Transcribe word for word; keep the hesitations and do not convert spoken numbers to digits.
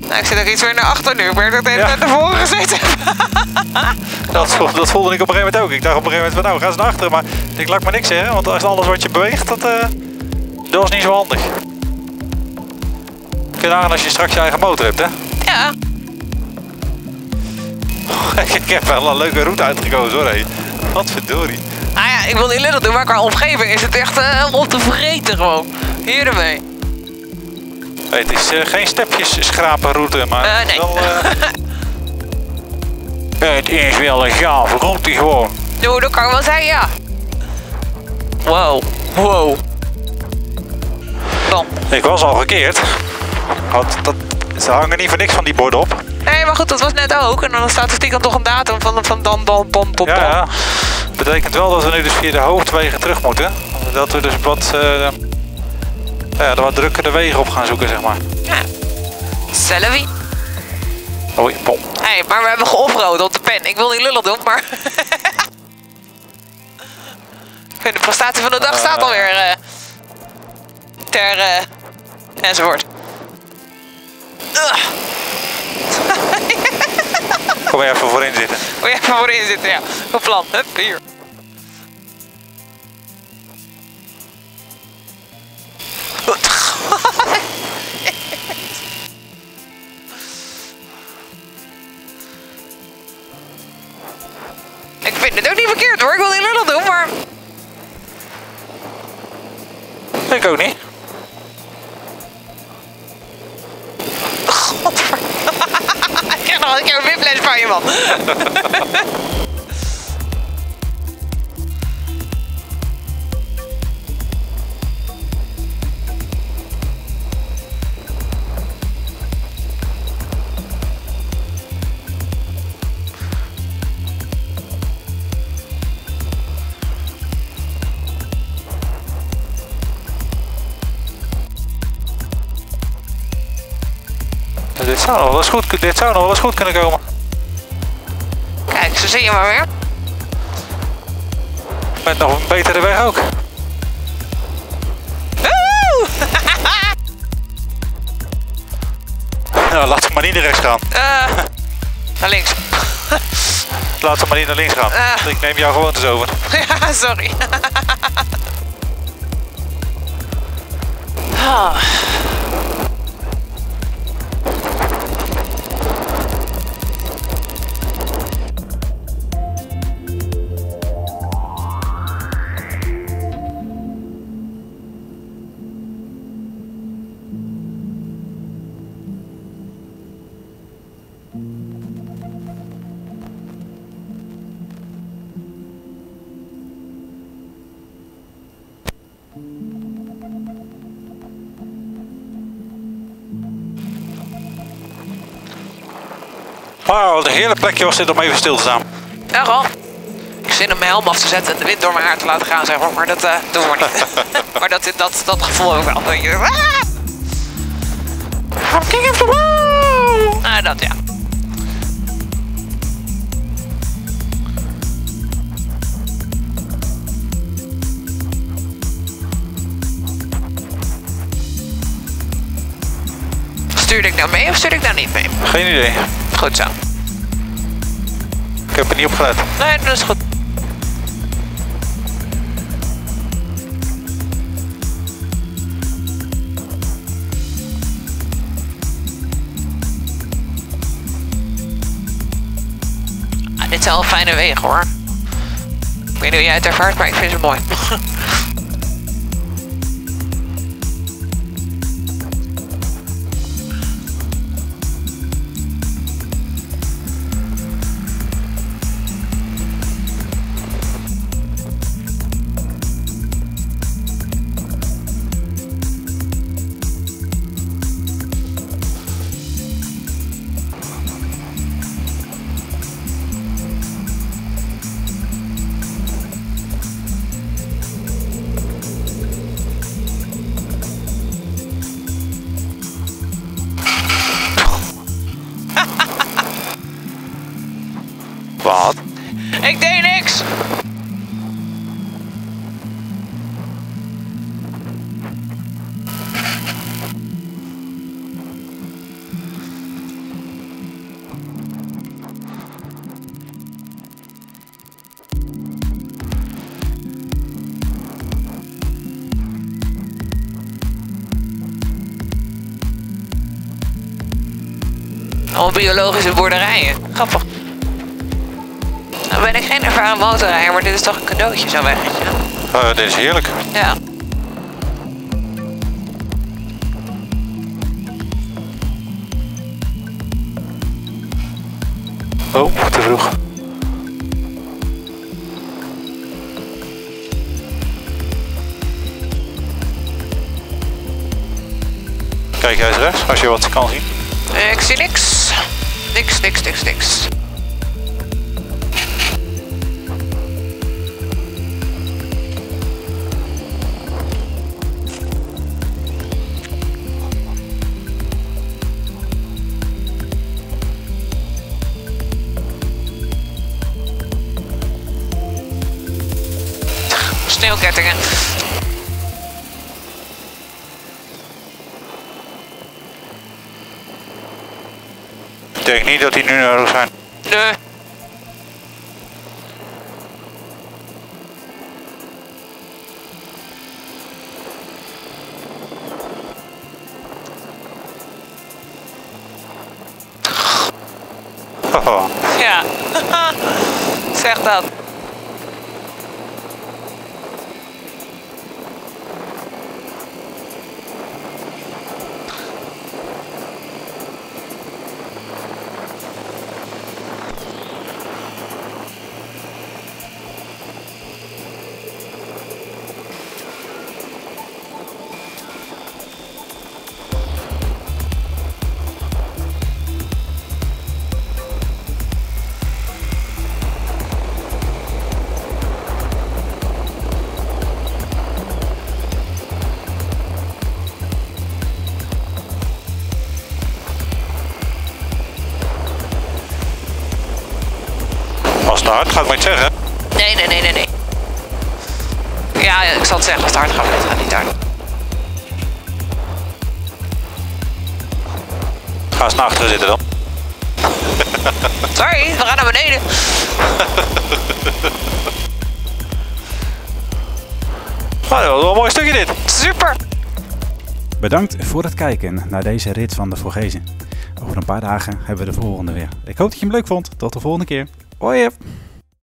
Nou, ik zit ook iets weer naar achter nu. Ik ben er de hele Ja. tijd naar voren gezeten. Dat, vo- dat voelde ik op een gegeven moment ook. Ik dacht op een gegeven moment van nou, ga eens naar achteren. Maar ik denk, laat ik maar niks zeggen. Want als alles wat je beweegt, dat, uh, dat is niet zo handig. Kun je nagaan als je straks je eigen motor hebt, hè? Ja. Ik heb wel een leuke route uitgekozen hoor. Hé. Wat verdorie. Nou ja, ik wil niet lullig doen, maar qua omgeving is het echt uh, om te vergeten gewoon. Hier ermee. Hey, het is uh, geen stepjes schrapenroute, maar Uh, nee. wel, uh... het is wel een gave route gewoon. Nou, dat kan ik wel zeggen, ja. Wow. Wow. Dan. Ik was al gekeerd. Want dat, ze hangen niet voor niks van die borden op. Nee, maar goed, dat was net ook. En dan staat er stiekem toch een datum van, van dan, dan, dan, tot Ja, dan. ja. Betekent wel dat we nu dus via de hoofdwegen terug moeten. Dat we dus wat, uh, ja, de wat drukkere wegen op gaan zoeken, zeg maar. Ja. Selfie. Oei, pom. Hé, hey, maar we hebben geoffroad op de pen. Ik wil niet lullig doen, maar... Ik vind de prestatie van de dag staat alweer... Uh, ter... Uh, enzovoort. Ugh. Kom je even voorin zitten. Moet je even voorin zitten, ja. Goed plan. Hup, hier. Ik vind het ook niet verkeerd hoor. Ik wil niet lullig doen, maar... Ik ook niet. Godver... Ik krijg nog een keer een whiplash van je, man. Dit zou nog wel eens goed, dit zou nog wel eens goed kunnen komen. Kijk, zo zie je maar weer. Met nog een betere weg ook. Woehoe! Nou, laten we maar niet naar rechts gaan. Uh, naar links. Laten we maar niet naar links gaan. Uh. Ik neem jouw gewoontes over. Ja, sorry. Ah. Wauw, de hele plekje was dit om even stil te staan. Ja, gewoon. Ik zin om mijn helm af te zetten en de wind door mijn haar te laten gaan, zeg maar. Maar dat uh, doen we niet. Maar dat, dat, dat gevoel ook wel. Weet je. Ah! I'm king of the world! Ah, dat ja. Stuurde ik nou mee of stuurde ik nou niet mee? Geen idee. Goed zo. Ik heb er niet op gelet. Nee, dat is goed. Ah, dit zijn wel fijne wegen hoor. Ik weet niet hoe jij het ervaart, maar ik vind ze mooi. Allemaal biologische boerderijen. Grappig. Nou ben ik geen ervaren motorrijder, maar dit is toch een cadeautje, zo'n weggetje. Uh, dit is heerlijk. Ja. Oh, te vroeg. Kijk jij eens rechts, als je wat kan zien. Ik zie niks. Niks, niks, niks, niks. Sneeuwkettingen. Ik denk niet dat die nu nodig zijn. Nee. Oh. Ja. Zeg dat. Als het hard gaat, moet je het zeggen. Nee, nee, nee, nee, nee. Ja, ik zal het zeggen als het hard gaat, maar het gaat niet hard. Ga eens naar achteren zitten dan. Sorry, we gaan naar beneden. Nou, dat was wel een mooi stukje dit. Super. Bedankt voor het kijken naar deze rit van de Vogezen. Over een paar dagen hebben we de volgende weer. Ik hoop dat je hem leuk vond. Tot de volgende keer. Hoi!